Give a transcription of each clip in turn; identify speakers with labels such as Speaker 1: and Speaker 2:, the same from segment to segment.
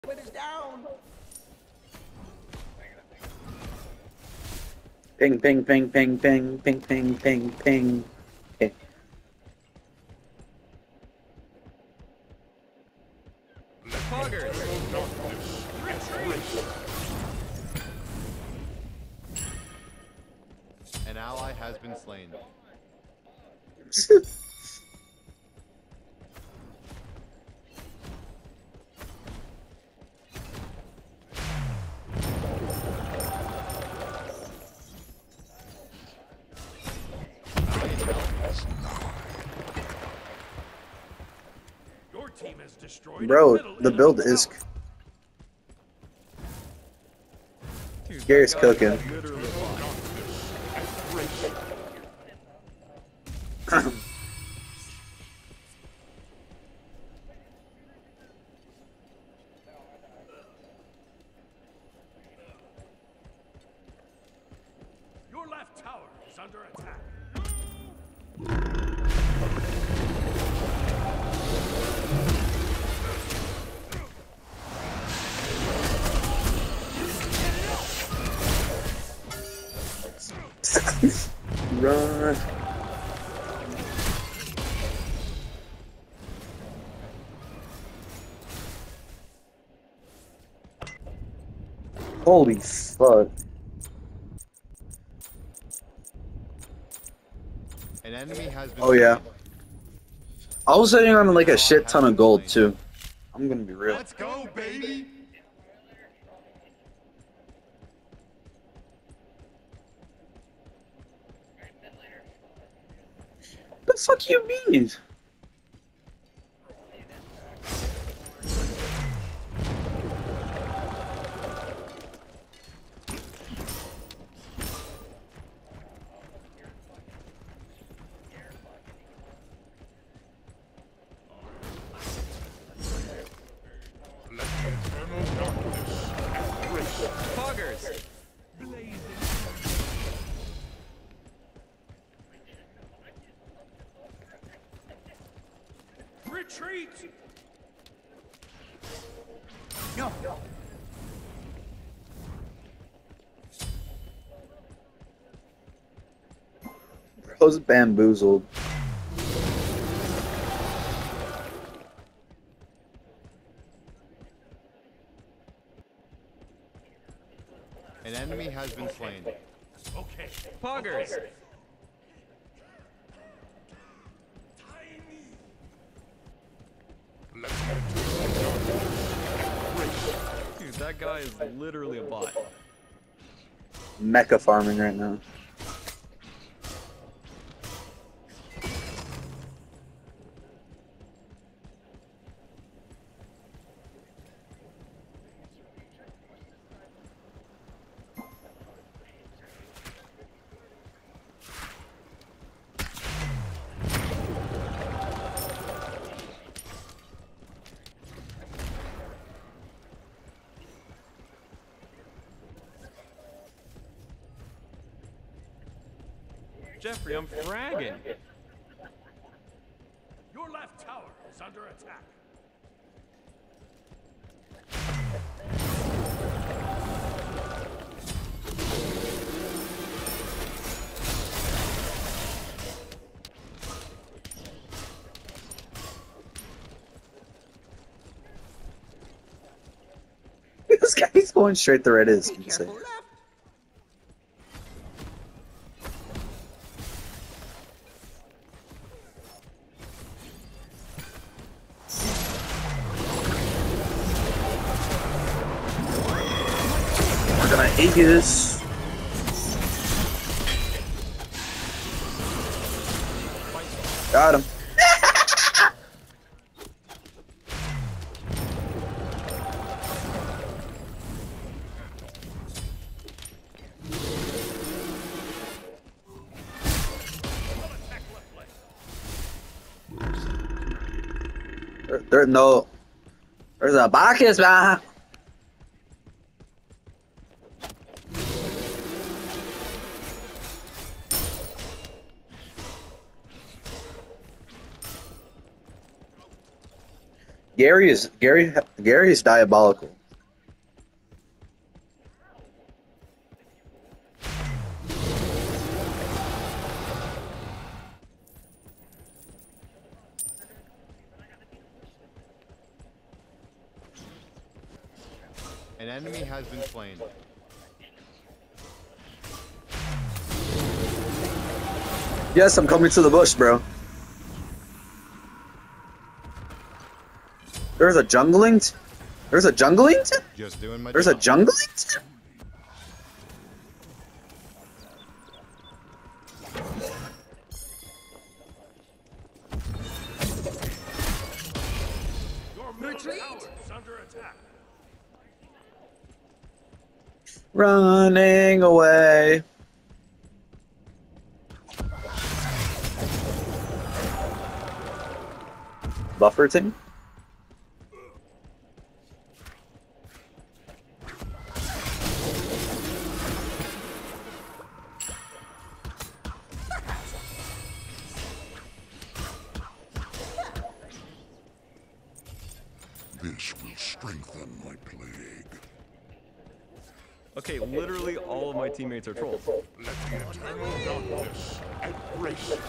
Speaker 1: It is down.
Speaker 2: Ping, ping, ping, ping, ping, ping, ping, ping, ping. Okay.
Speaker 3: Poggers. An ally has been slain.
Speaker 1: Your team has destroyed
Speaker 2: Bro, the build is
Speaker 3: Dude,
Speaker 2: Gary's
Speaker 3: that guy is
Speaker 2: cooking.
Speaker 3: literally
Speaker 1: Your left tower is under attack.
Speaker 2: Run. Holy fuck.
Speaker 3: An enemy has been
Speaker 2: Oh yeah.
Speaker 3: slain.
Speaker 2: I was sitting on like a shit ton of gold too. I'm gonna be real.
Speaker 3: Let's go, baby!
Speaker 2: What the fuck you mean?
Speaker 3: Poggers!
Speaker 1: Retreat!
Speaker 2: Bro's bamboozled.
Speaker 3: An enemy has been slain.
Speaker 1: Okay.
Speaker 3: Poggers!
Speaker 1: Tiny.
Speaker 3: Dude, that guy is literally a bot.
Speaker 2: Mecha farming right now.
Speaker 3: Jeffrey, I'm fragging.
Speaker 1: Your left tower is under attack.
Speaker 2: This guy's going straight to red is
Speaker 1: Be
Speaker 2: insane.
Speaker 1: careful left.
Speaker 2: We're gonna Aegis. Got him. There's no. There's a Bacchus, man. Gary is diabolical.
Speaker 4: An enemy has been slain.
Speaker 2: Yes, I'm coming to the bush, bro. There's a jungling. There's a jungling.
Speaker 4: Just doing my
Speaker 2: There's a
Speaker 4: job.
Speaker 2: jungling.
Speaker 1: Your middle tower is under attack.
Speaker 2: Running away. Bufferting.
Speaker 5: This will strengthen my plague.
Speaker 3: Okay, literally all of my teammates are trolls.
Speaker 5: Let the eternal darkness embrace you.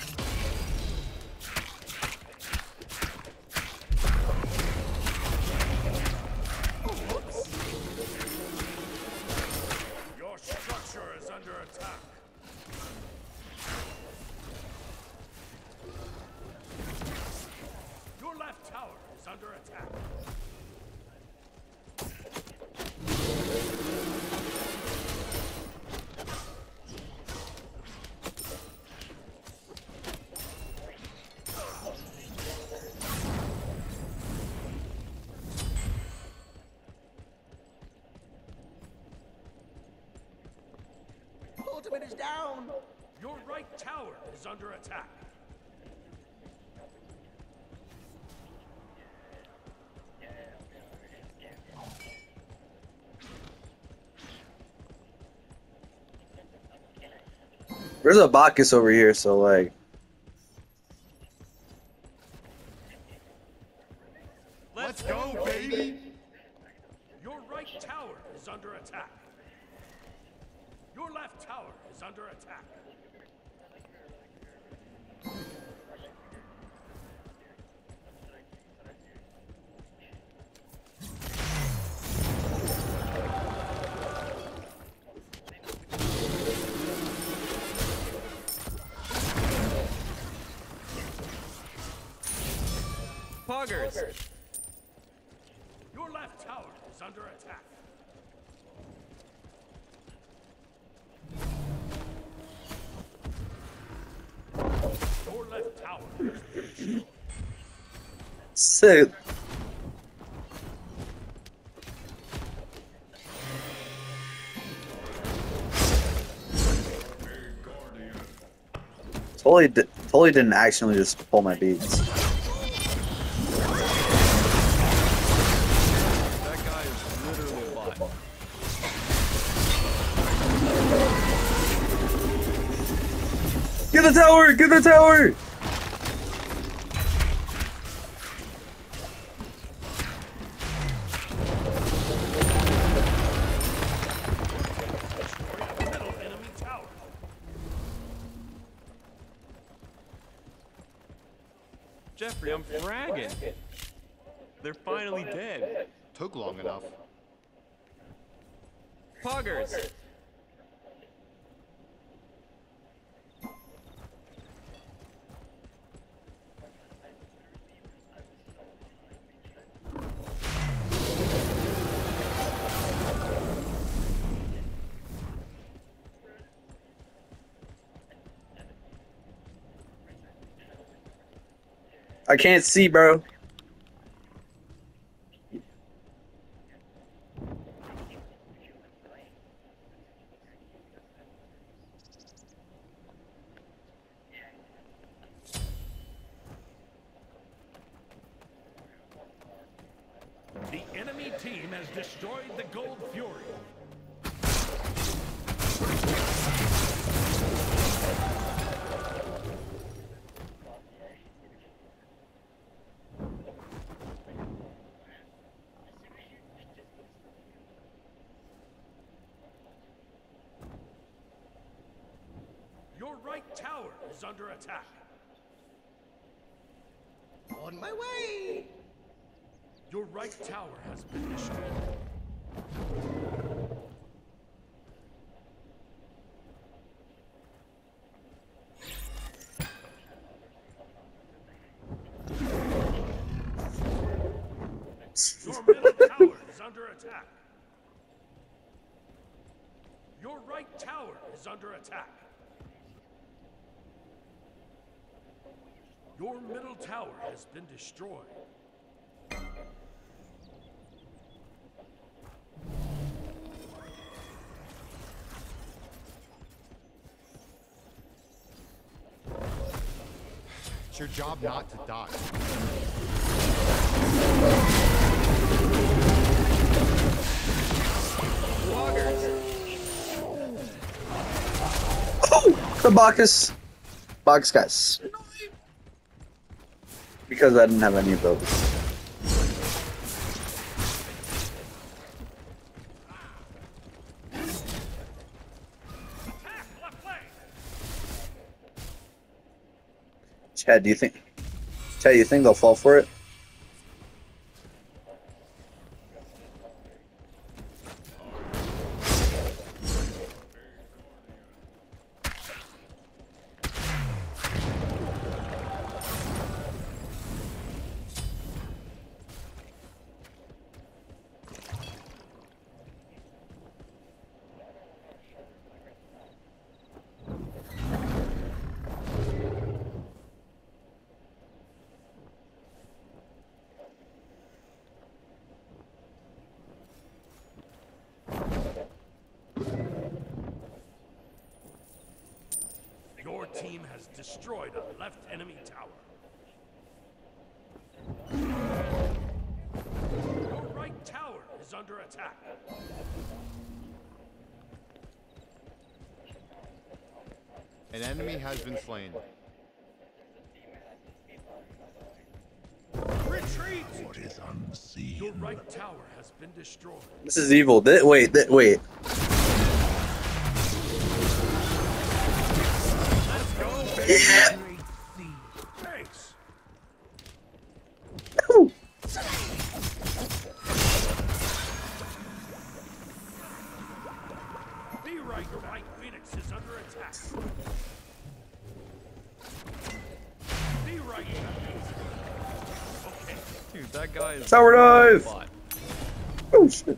Speaker 1: Your structure is under attack. Your left tower is under attack.
Speaker 6: Ultimate is down!
Speaker 1: Your right tower is under attack.
Speaker 2: There's a Bacchus over here, so like.
Speaker 4: Let's go, baby!
Speaker 1: Your right tower is under attack. Your left tower is under attack.
Speaker 3: Poggers!
Speaker 1: Your left tower is under attack. Your left tower has been destroyed.
Speaker 2: Sick. Totally didn't accidentally just pull my beads.
Speaker 3: That guy is literally a bot.
Speaker 2: Get the tower! Get the tower!
Speaker 1: Middle enemy tower.
Speaker 3: Jeffrey, I'm fragging. They're finally dead.
Speaker 4: Took long enough.
Speaker 3: Poggers!
Speaker 2: I can't see, bro.
Speaker 1: The enemy team has destroyed the Gold Fury. tower is under attack.
Speaker 4: On my way.
Speaker 1: Your right tower has been destroyed. Your middle tower is under attack. Your right tower is under attack. Your middle tower has been destroyed.
Speaker 4: It's your job not to die.
Speaker 2: Oh, the Bacchus. Bacchus got sniped. Because I didn't have any abilities.
Speaker 1: Attack left flank.
Speaker 2: Chad, do you think? Chad, you think they'll fall for it?
Speaker 1: Your team has destroyed a left enemy tower. Your right tower is under attack.
Speaker 4: An enemy has been slain.
Speaker 1: Retreat!
Speaker 5: What is unseen?
Speaker 1: Your right tower has been destroyed.
Speaker 2: This is evil. Wait.
Speaker 1: Let's go, baby.
Speaker 2: Yeah.
Speaker 1: Thanks.
Speaker 2: Ooh.
Speaker 1: Be right, right. Phoenix is under attack. Be right. Okay.
Speaker 3: Dude, that guy is
Speaker 2: Tower dive.
Speaker 3: a bot.
Speaker 2: Oh shit.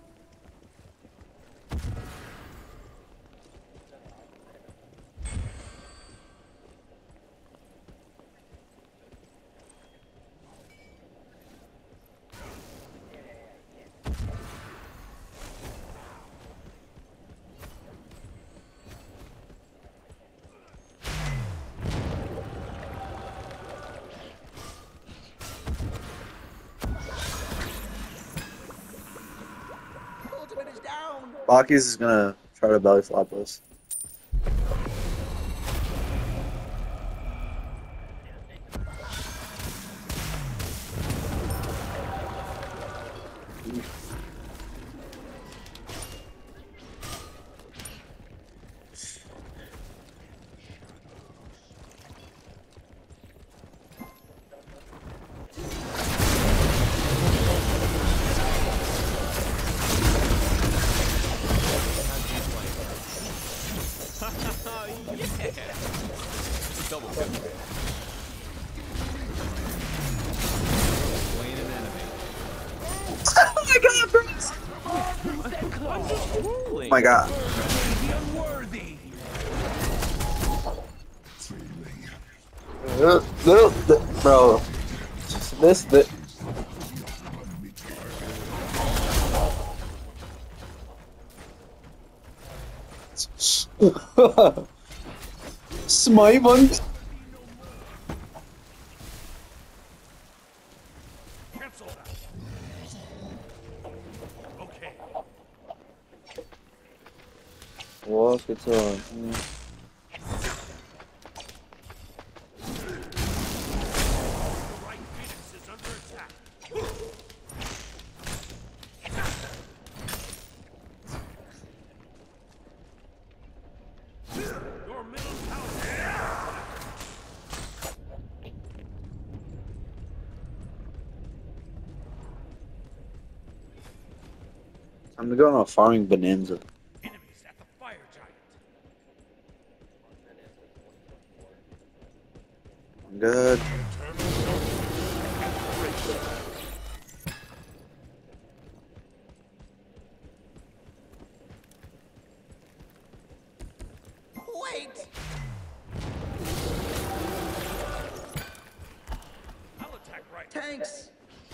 Speaker 2: Bacchus is gonna try to belly flop us.
Speaker 3: Double kill. Slain an enemy.
Speaker 2: Oh my god, Bruce!
Speaker 3: Holy.
Speaker 2: Oh my god.
Speaker 1: Unworthy.
Speaker 2: Bro. This. Smite one.
Speaker 1: Cancel that. Okay.
Speaker 2: Walk it on.
Speaker 1: Right Phoenix is under attack. Your middle tower.
Speaker 2: I'm gonna go on a farming bonanza.
Speaker 1: Enemies at the fire giant.
Speaker 2: I'm good.
Speaker 6: Wait!
Speaker 1: I'll attack right.
Speaker 6: Tanks!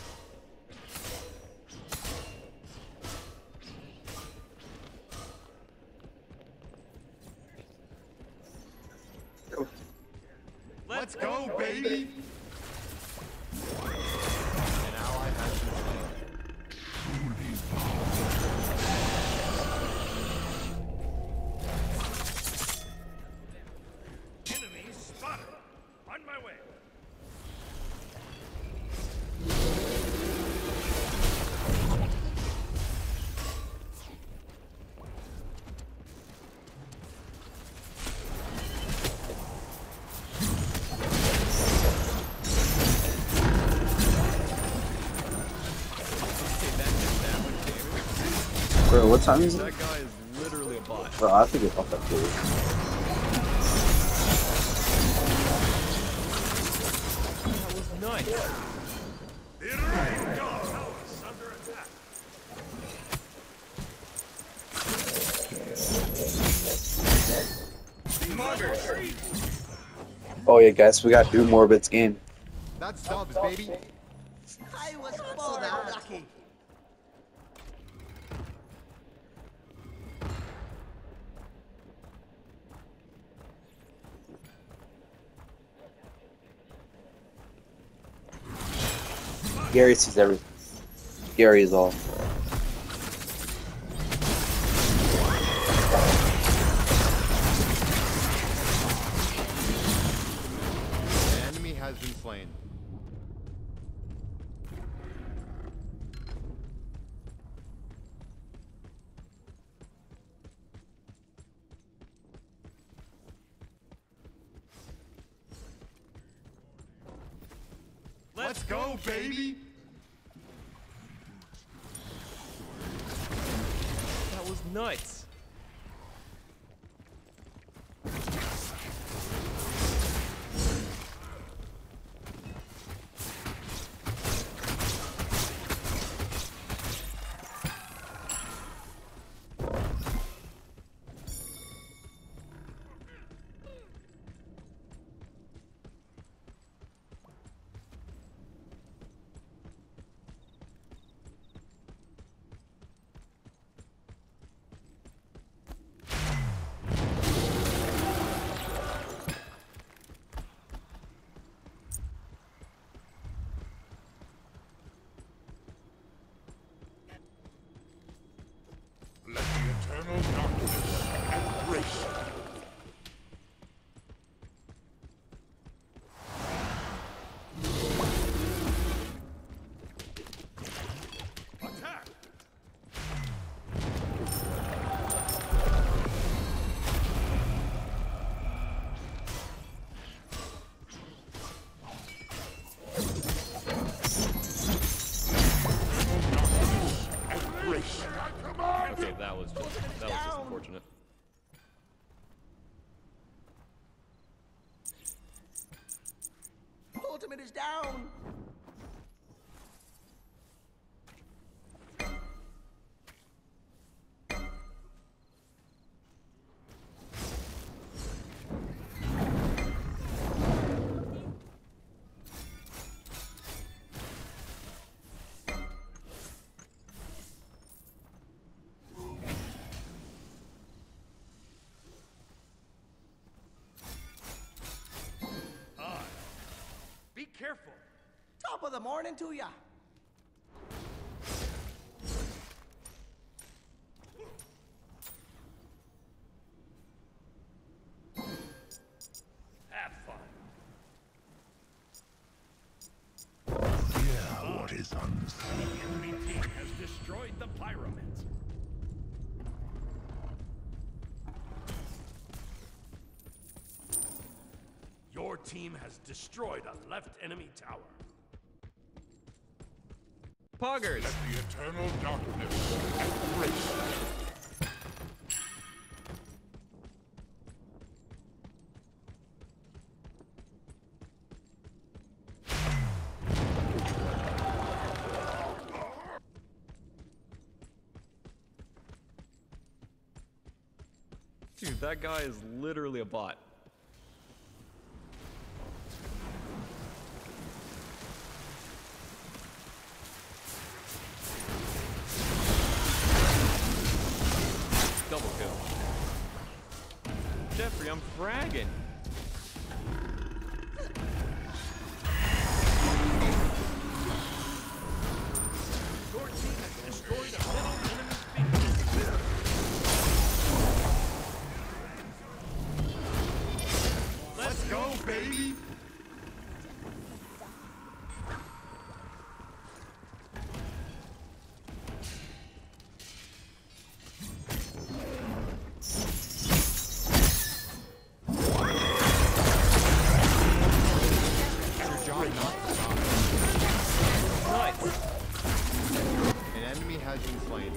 Speaker 4: Let's go, baby! An ally has been slain.
Speaker 1: Enemies spotted. On my way.
Speaker 3: Okay, that did that much damage.
Speaker 2: Bro, what time is it?
Speaker 3: That guy is literally a bot.
Speaker 2: Bro, I think it's off that too.
Speaker 3: That was nice.
Speaker 1: The Iranian tower is under attack.
Speaker 2: Oh yeah, guys, we got Doom Orbit's game.
Speaker 4: That's subs, baby.
Speaker 6: I was born lucky.
Speaker 2: Gary sees everything. Gary is all.
Speaker 4: An enemy has been slain. Let's go, baby!
Speaker 3: That was nuts.
Speaker 5: Let the eternal darkness embrace you.
Speaker 1: Attack!
Speaker 5: Embrace you.
Speaker 3: Okay, that was just unfortunate.
Speaker 6: Ultimate is down.
Speaker 1: Be careful.
Speaker 6: Top of the morning to ya.
Speaker 1: Have fun.
Speaker 5: Hear what is unseen.
Speaker 1: Enemy team has destroyed the pyramids. Your team has destroyed a left enemy tower.
Speaker 3: Poggers.
Speaker 5: Let the eternal darkness embrace
Speaker 3: Dude, that guy is literally a bot. Double kill. Jeffrey, I'm fragging.
Speaker 1: Your team has destroyed a middle enemy Phoenix.
Speaker 5: Let's go, baby!
Speaker 4: Your job not to stop.
Speaker 3: Nice.
Speaker 4: An enemy has been slain.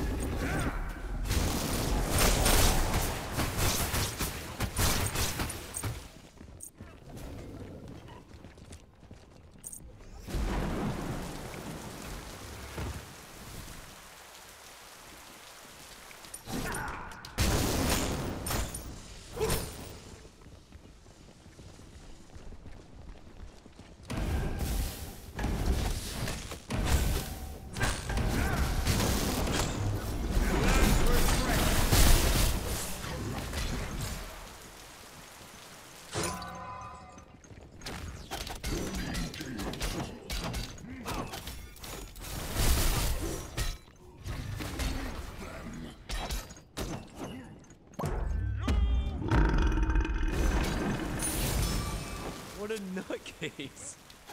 Speaker 3: What a nutcase.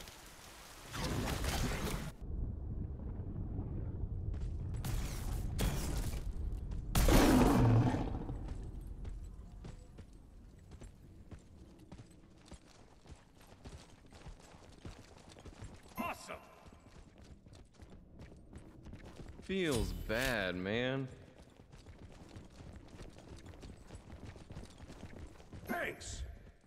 Speaker 1: Awesome.
Speaker 3: Feels bad, man.
Speaker 1: Thanks.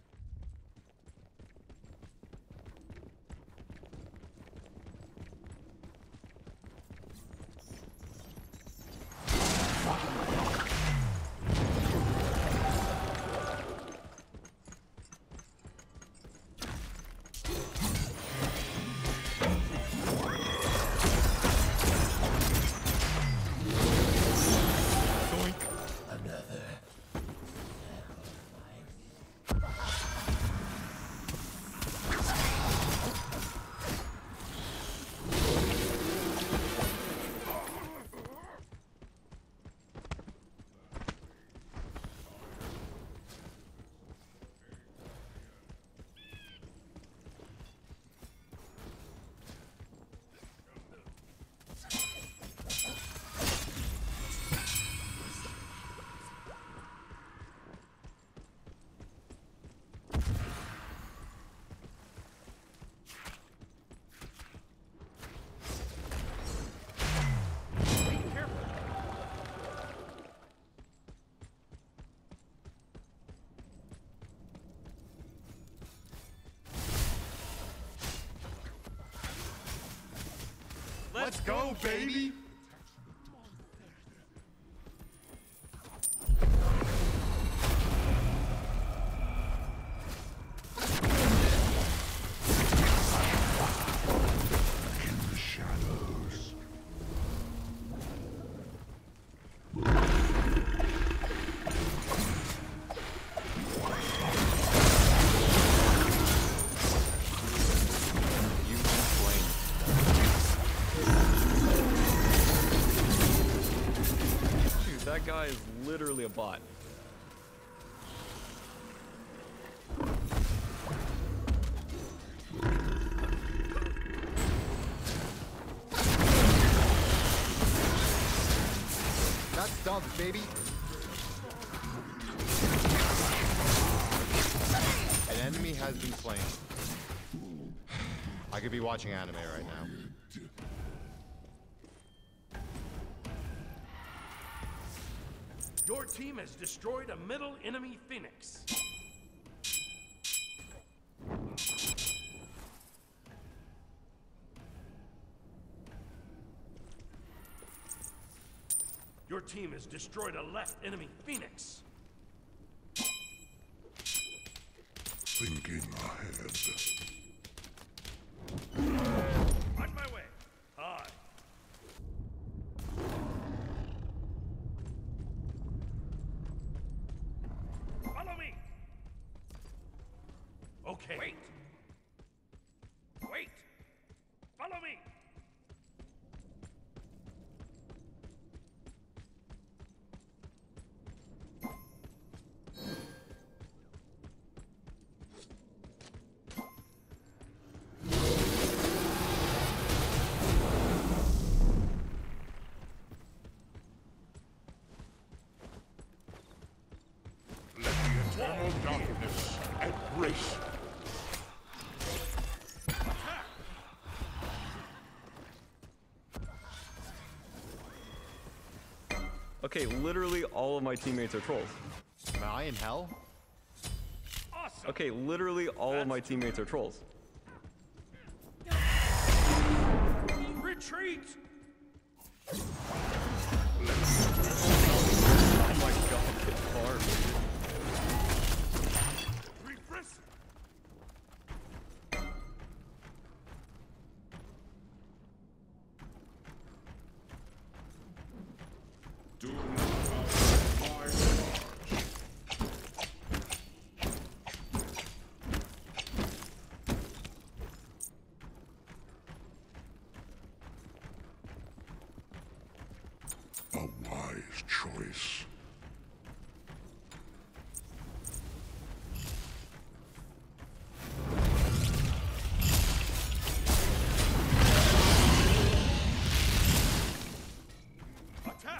Speaker 5: Let's go, baby! In the shadows.
Speaker 3: You've been slain. Dude, that guy is literally a bot.
Speaker 4: That's dubs, baby. An enemy has been slain. I could be watching anime right now.
Speaker 1: Your team has destroyed a middle enemy Phoenix. Your team has destroyed a left enemy Phoenix.
Speaker 5: Thinking ahead.
Speaker 1: On my way. Hi. Follow me. Okay. Wait. Wait. Follow me.
Speaker 5: Let the eternal darkness embrace.
Speaker 3: Okay, literally all of my teammates are trolls.
Speaker 4: Am I in hell?
Speaker 1: Awesome.
Speaker 3: Okay, literally all of my teammates are trolls.
Speaker 1: Retreat.
Speaker 3: Oh my god, get far.
Speaker 1: Refresh.
Speaker 5: Do not outrun my charge. A wise choice.
Speaker 1: Attack.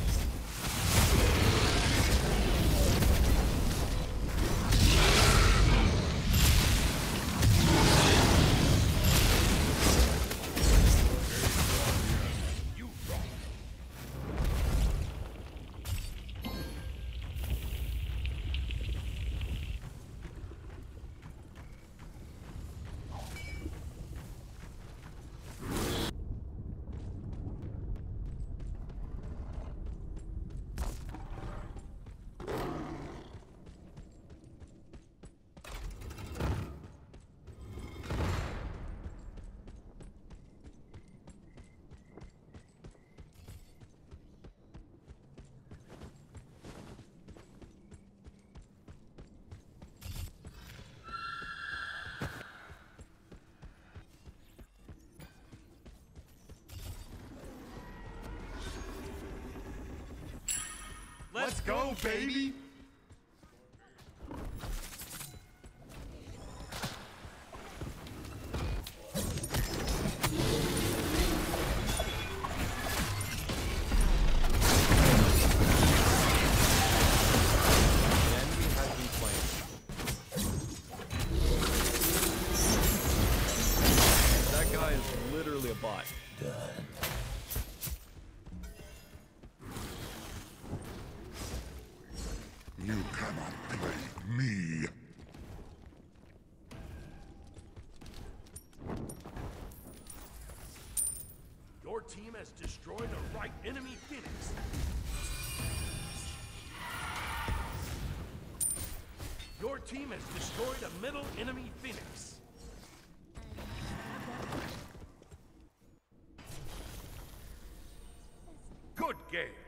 Speaker 1: You rock.
Speaker 4: Let's go, baby! An enemy has been slain.
Speaker 3: That guy is literally a bot.
Speaker 5: You cannot play me.
Speaker 1: Your team has destroyed a right enemy Phoenix. Your team has destroyed a middle enemy Phoenix. Good game.